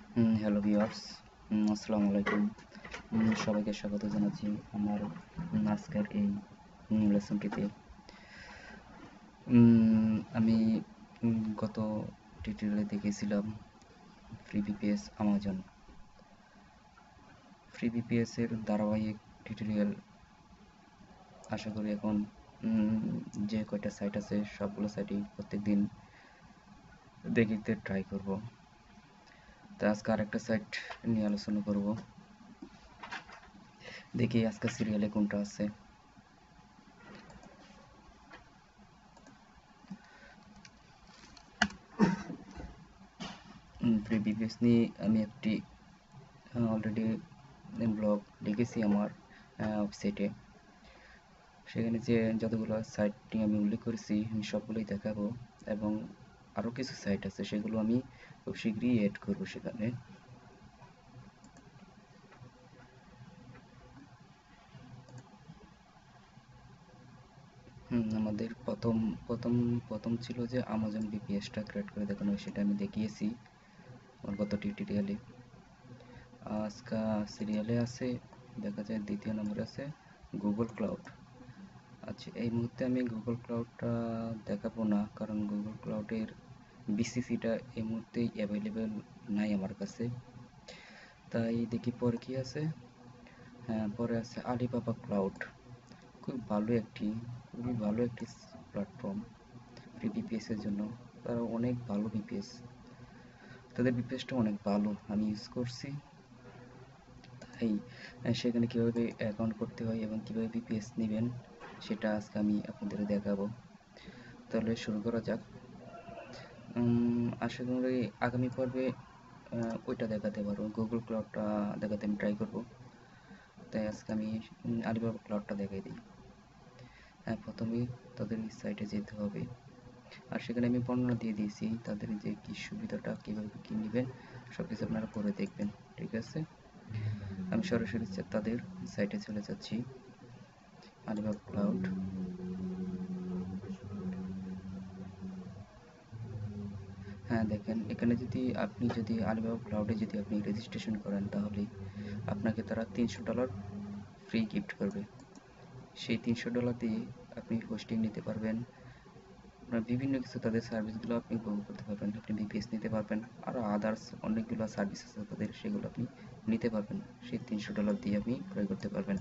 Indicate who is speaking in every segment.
Speaker 1: Hello viewers, আসসালামু আলাইকুম। সবাইকে স্বাগত জানাচ্ছি আমার আজকের এই লেসনটিতে। আমি গত টিউটোরিয়ালে দেখেছিলাম free VPS Amazon. Free VPS এর ধারাবাহিক টিউটোরিয়াল আশা করি এখন যে কয়টা সাইট আছে সবগুলো সাইটই প্রত্যেকদিন দেখিতে ট্রাই করব। তো আজকে আরেকটা সাইট নিয়ে আলোচনা করব। দেখি আজকে সিরিয়ালে কোনটা আছে। ফ্রি ভিপিএস নিয়ে আমি একটি অলরেডি ব্লগ লিখেছি আমার ওয়েবসাইটে। সেখানে যে যতগুলো সাইট নিয়ে আমি উল্লেখ করেছি আমি সবগুলোই দেখাবো, এবং আরও কিছু সাইট আছে সেগুলো আমি খুব শীঘ্রই অ্যাড করবো সেখানে। আমাদের প্রথম ছিল যে আমাজন ভিপিএসটা ক্রিয়েট করে দেখানো, সেটা আমি দেখিয়েছি আমার গত টিউটোরিয়ালে। আজকে সিরিয়ালে আছে, দেখা যায় দ্বিতীয় নম্বরে আছে গুগল ক্লাউড। আচ্ছা, এই মুহূর্তে আমি গুগল ক্লাউডটা দেখাবো না, কারণ গুগল ক্লাউডের বিসিসিটা এই মুহূর্তে অ্যাভেলেবেল নাই আমার কাছে। তাই দেখি পরে কি আছে। হ্যাঁ, পরে আছে আলিবাবা ক্লাউড। খুবই ভালো একটি প্ল্যাটফর্ম ফ্রি ভিপিএস এর জন্য। তারা অনেক ভালো ভিপিএস, তাদের ভিপিএসটা অনেক ভালো, আমি ইউজ করছি। তাই সেখানে কীভাবে অ্যাকাউন্ট করতে হয় এবং কীভাবে ভিপিএস নেবেন সেটা আজকে আমি আপনাদের দেখাবো। তাহলে শুরু করা যাক। আশা করি আগামী পর্বে ওইটা দেখাতে পারবো, গুগল ক্লাউডটা দেখাতে আমি ট্রাই করব। তাই আজকে আমি আলিবাবা ক্লাউডটা দেখাই দিই। প্রথমেই তাদের সাইটে যেতে হবে, আর সেখানে আমি বর্ণনা দিয়ে দিয়েছি তাদের যে কী সুবিধাটা, কীভাবে কী নেবেন সব কিছু আপনারা পরে দেখবেন, ঠিক আছে? আমি সরাসরি তাদের সাইটে চলে যাচ্ছি, আলিবাবা ক্লাউড। হ্যাঁ, দেখেন এখানে যদি আলিবাবা ক্লাউডে যদি আপনি রেজিস্ট্রেশন করেন তাহলে আপনাকে তারা $300 ফ্রি গিফট করবে। সেই $300 দিয়ে আপনি হোস্টিং নিতে পারবেন, বিভিন্ন কিছু তাদের সার্ভিসগুলো আপনি উপভোগ করতে পারবেন। আপনি ভিপিএস নিতে পারবেন, আরও আদার্স অনেকগুলো সার্ভিস আছে তাদের, সেগুলো আপনি নিতে পারবেন। সেই $300 দিয়ে আপনি ক্রয় করতে পারবেন।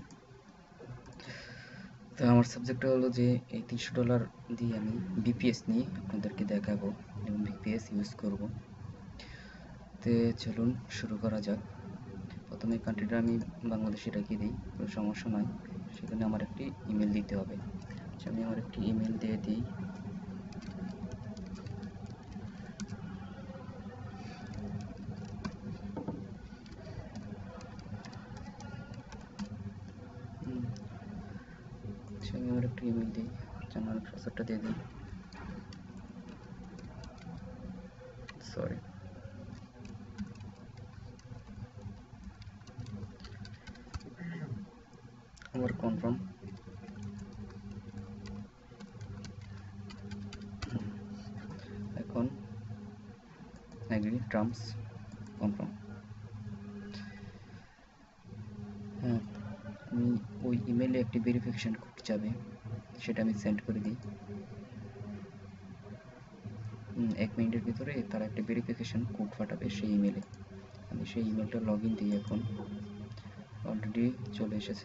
Speaker 1: তো আমার সাবজেক্টটা হলো যে এই $300 দিয়ে আমি ভিপিএস নিয়ে আপনাদেরকে দেখাবো এবং ভিপিএস ইউজ করব। তো চলুন শুরু করা যাক। প্রথমে কান্ট্রিটা আমি বাংলাদেশে রেখে দিই, কোনো সমস্যা নয়। সেখানে আমার একটি ইমেল দিতে হবে। আমি আমার একটি ইমেল দিয়ে দিই। আমি আমার একটি ইমেল দিই, জানার পাসওয়ার্ডটা দিয়ে দিই। সরি, আমার কনফার্ম। এখন এগ্রি, টার্মস, কনফার্ম। হ্যাঁ, আমি ওই ইমেলে একটি ভেরিফিকেশান কোড যাবে, সেটা আমি সেন্ড করে দিই। 1 মিনিটের ভিতরে তারা একটা ভেরিফিকেশান কোড পাঠাবে সেই ইমেলে। আমি সেই ইমেলটা লগ ইন দিই, এখন অলরেডি চলে এসেছে।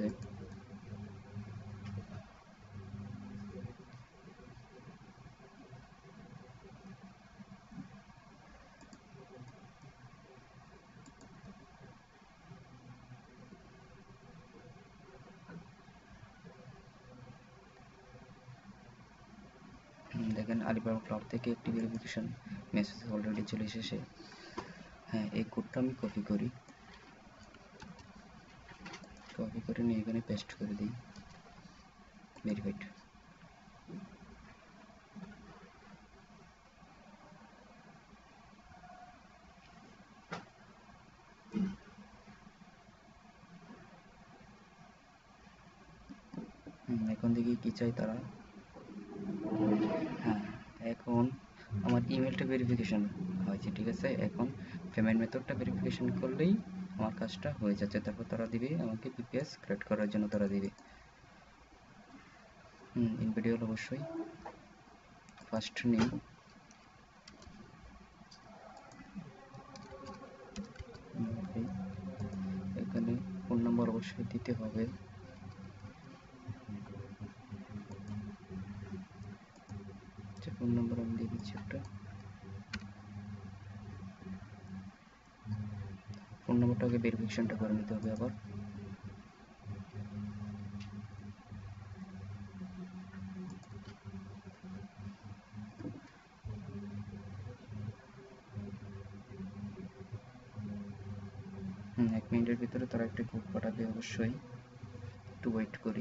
Speaker 1: দেখেন আলিবাবা ক্লাউড থেকে একটি ভেরিফিকেশান মেসেজ অলরেডি চলে এসেছে। হ্যাঁ, এই কোডটা আমি কপি করে নিয়ে এখানে পেস্ট করে দিই, ভেরিফাইড। এখন দেখি কি চাই তারা। হ্যাঁ, এখন আমার ইমেল ইমেলটা ভেরিফিকেশন হয়েছে, ঠিক আছে। এখন পেমেন্ট মেথডটা ভেরিফিকেশন করলেই আমার কাজটা হয়ে যাচ্ছে। তারপর তারা দিবে আমাকে ভিপিএস ক্রিয়েট করার জন্য, তারা দিবে ইনভিডিওল অবশ্যই ফার্স্ট নেম, এখানে ফোন নাম্বার অবশ্যই দিতে হবে। ফোন নাম্বার আমি দিয়ে দিচ্ছি একটা। ফোন নাম্বারটাকে ভেরিফিকেশনটা করে নিতে হবে আবার। এক মিনিটের ভিতরে তারা একটা কোড পাঠাবে, অবশ্যই একটু ওয়েট করি।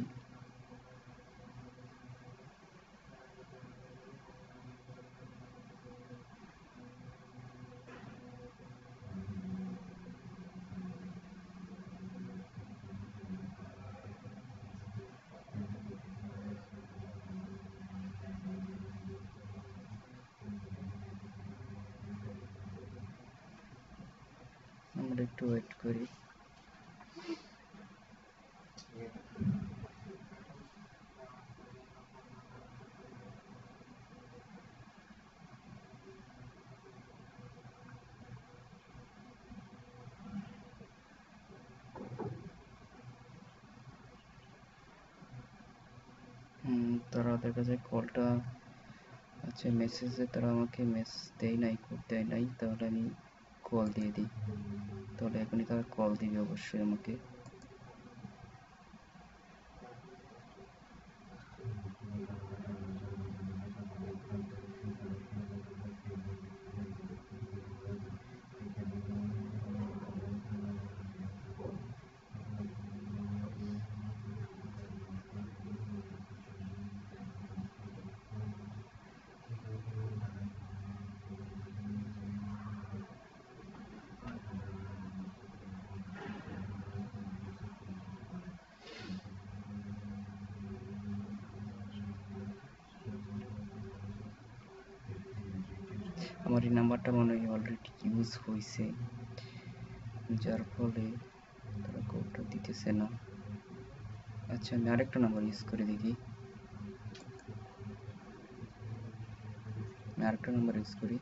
Speaker 1: আমরা একটু ওয়েট করি। তারা দেখা যায় কলটা, আচ্ছা মেসেজে তারা আমাকে মেসেজ দেয় নাই, কোড দেয় নাই, তাহলে আমি কল দিয়ে দিই। তাহলে এখনই তারা কল দিবে অবশ্যই আমাকে। আমার এই নাম্বারটা মনে হয় অলরেডি ইউজ হয়েছে, যার ফলে তারা কোডটা দিতেছে না। আচ্ছা আমি আরেকটা নাম্বার ইউজ করে দেখি, আমি আরেকটা নাম্বার ইউজ করি।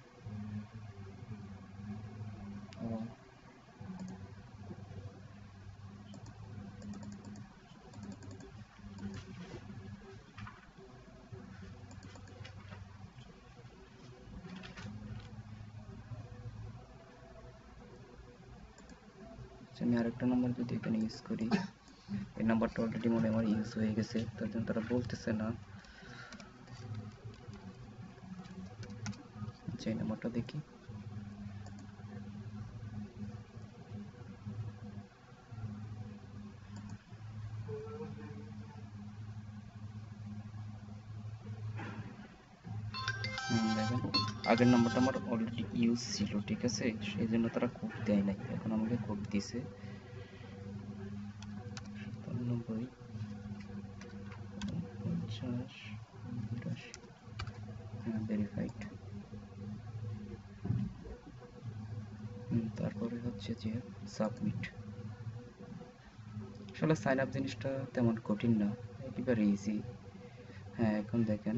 Speaker 1: আমি আরেকটা নাম্বার যদি এখানে ইউজ করি, এই নাম্বারটা অলরেডি মনে হয় আমার ইউজ হয়ে গেছে, তার জন্য তারা বলতেছে না। আচ্ছা এই নাম্বারটা দেখি। দেখেন আগের নাম্বারটা আমার অলরেডি ইউজ ছিল, ঠিক আছে, সেই জন্য তারা কোড দেয় নাই, এখন আমাকে কোড দিছে 97 50 82। ভেরিফাইড। তারপরে হচ্ছে যে সাবমিট। আসলে সাইন আপ জিনিসটা তেমন কঠিন না, একেবারে ইজি। হ্যাঁ এখন দেখেন,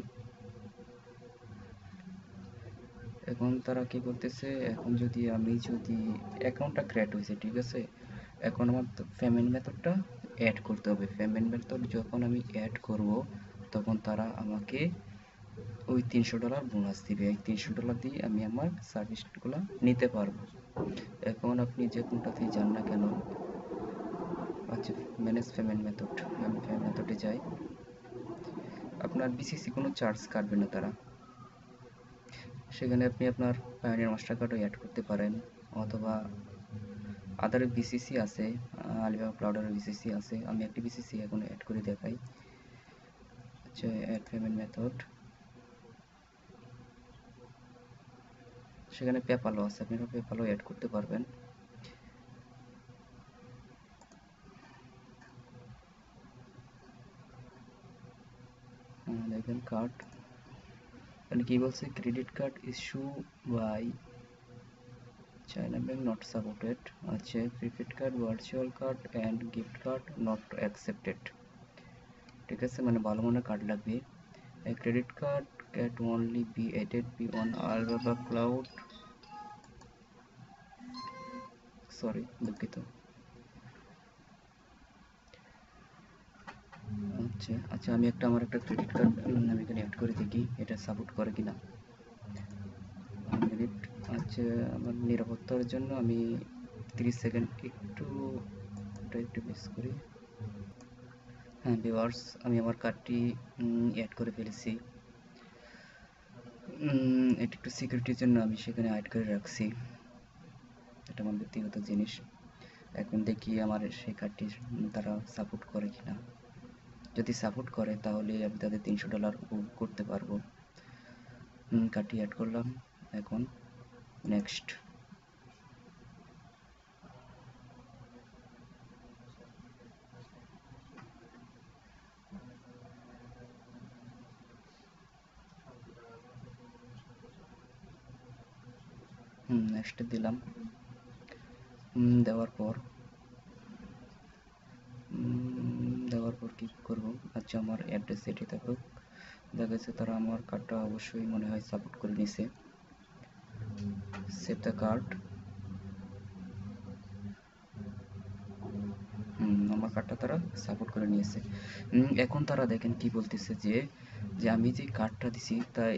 Speaker 1: এখন তারা কি করতেছে, এখন যদি আমি যদি অ্যাকাউন্টটা ক্রিয়েট হয়েছে, ঠিক আছে, এখন আমার পেমেন্ট মেথডটা অ্যাড করতে হবে। পেমেন্ট মেথড যখন আমি অ্যাড করব, তখন তারা আমাকে ওই $300 বোনাস দিবে। এই $300 দিয়ে আমি আমার সার্ভিসগুলো নিতে পারবো। এখন আপনি যে কোনটাতেই যান না কেন, আচ্ছা ম্যানেজ পেমেন্ট মেথড, আমি পেমেন্ট মেথডে যাই, আপনার বিসিসি কোনো চার্জ কাটবে না তারা। সেখানে আপনি আপনার পায়োনিয়ার মাস্টার কার্ডও অ্যাড করতে পারেন, অথবা আদার বিসিসি আছে, আলিবাবা ক্লাউডের বিসিসি আছে, আমি একটি বিসিসি এখন অ্যাড করে দেখাই। আচ্ছা অ্যাড পেমেন্ট মেথড, সেখানে পেপ্যালও আছে, আপনি পেপ্যালও অ্যাড করতে পারবেন। দেখেন কার্ড, মানে কি বলছে, credit card issue by China bank not supported. আচ্ছা, prepaid card, virtual card and gift card not accepted. ঠিক আছে, মানে ভালো মানের কার্ড লাগবে। Credit card can only be added be on Alibaba cloud, sorry দুঃখিত। আচ্ছা আচ্ছা, আমি আমার একটা ক্রেডিট কার্ড আমি এখানে অ্যাড করে দেখি এটা সাপোর্ট করে কিনা। মিনিট। আচ্ছা, আমার নিরাপত্তার জন্য আমি 30 সেকেন্ড একটু মিস করি। হ্যাঁ ভিউয়ার্স, আমি আমার কার্ডটি অ্যাড করে ফেলেছি। এটা একটু সিকিউরিটির জন্য আমি সেখানে অ্যাড করে রাখছি, এটা আমার ব্যক্তিগত জিনিস। এখন দেখি আমার সেই কার্ডটি তারা সাপোর্ট করে কিনা। যদি সাপোর্ট করে তাহলে আমি তাদের $300 করতে পারবো। কার্ডটি অ্যাড করলাম, এখন নেক্সট। নেক্সট দিলাম। দেওয়ার পর কি করব? আচ্ছা, আমার অ্যাড্রেস এটি থাকুক। দেখা যাচ্ছে তারা আমার কার্ডটা অবশ্যই মনে হয় সাপোর্ট করে নিছে। Save the card. আমার কার্ডটা তারা সাপোর্ট করে নিয়েছে। এখন তারা দেখেন কি বলতেছে, যে আমি যে কার্ডটা দিছি তাই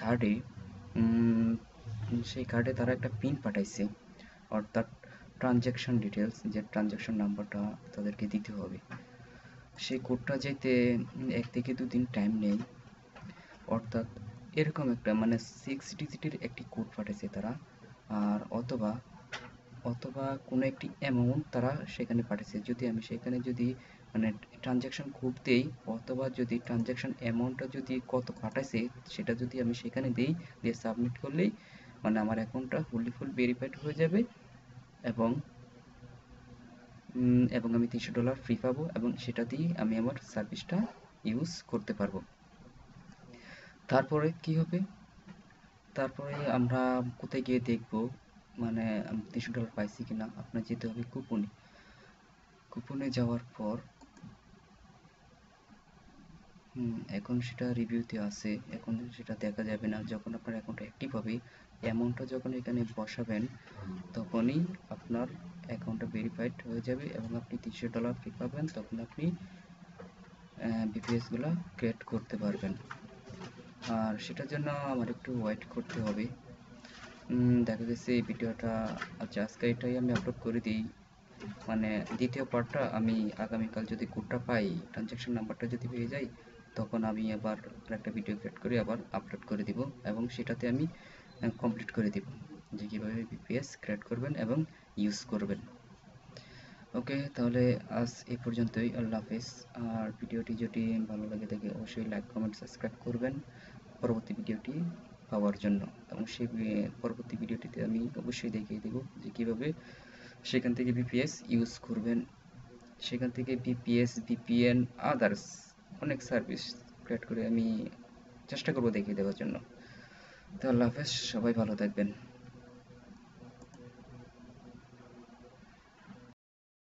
Speaker 1: সেই কার্ডে তারা একটা পিন পাঠাইছে, অর্থাৎ ট্রানজ্যাকশন ডিটেলস, যে ট্রানজ্যাকশন নাম্বারটা তাদেরকে দিতে হবে। সেই কোডটা যেতে 1 থেকে 2 দিন টাইম নেই, অর্থাৎ এরকম একটা মানে 6 ডিজিটের একটি কোড পাঠাইছে তারা। আর অথবা কোনো একটি অ্যামাউন্ট তারা সেখানে পাঠিয়েছে। যদি আমি সেখানে মানে ট্রানজ্যাকশন কোড দেই, অথবা যদি ট্রানজ্যাকশন অ্যামাউন্টটা কত পাঠাইছে সেটা যদি আমি সেখানে দেই, দিয়ে সাবমিট করলেই মানে আমার অ্যাকাউন্টটা ফুল ভেরিফাইড হয়ে যাবে, এবং আমি $300 ফ্রি পাবো, এবং সেটা দিয়ে আমি আমার সার্ভিসটা ইউজ করতে পারবো। তারপরে কি হবে? তারপরে আমরা কোথায় গিয়ে দেখব মানে আমি $300 পাইছি কিনা? আপনার যেতে হবে কুপনে যাওয়ার পর এখন সেটা রিভিউতে আছে, এখন সেটা দেখা যাবে না। যখন আপনার অ্যাকাউন্ট অ্যাক্টিভ হবে, অ্যামাউন্টটা যখন এখানে বসাবেন, তখনই আপনার অ্যাকাউন্টটা ভেরিফাইড হয়ে যাবে এবং আপনি $300 ফ্রি পাবেন। তখন আপনি বিপিএসগুলো ক্রিয়েট করতে পারবেন। আর সেটার জন্য আমার একটু ওয়েট করতে হবে। দেখা গেছে এই ভিডিওটা, আচ্ছা আজকে এটাই আমি আপলোড করে দিই। মানে দ্বিতীয় পার্টটা আমি আগামীকাল যদি কোডটা পাই, ট্রানজ্যাকশন নাম্বারটা যদি পেয়ে যাই, তখন আমি আবার একটা ভিডিও ক্রিয়েট করে আবার আপলোড করে দিব, এবং সেটাতে আমি কমপ্লিট করে দিব যে কীভাবে বিপিএস ক্রিয়েট করবেন এবং ইউজ করবেন। ওকে, তাহলে আজ এই পর্যন্তই। আল্লাহ হাফেজ। আর ভিডিওটি যদি ভালো লাগে থাকে অবশ্যই লাইক, কমেন্ট, সাবস্ক্রাইব করবেন পরবর্তী ভিডিওটি পাওয়ার জন্য, এবং সেই পরবর্তী ভিডিওটিতে আমি অবশ্যই দেখিয়ে দেব যে কীভাবে সেখান থেকে বিপিএস ইউজ করবেন, সেখান থেকে বিপিএস, ভিপিএন, আদার্স অনেক সার্ভিস ক্রিয়েট করে আমি চেষ্টা করব দেখিয়ে দেওয়ার জন্য। তো আল্লাহ হাফেজ, সবাই ভালো থাকবেন।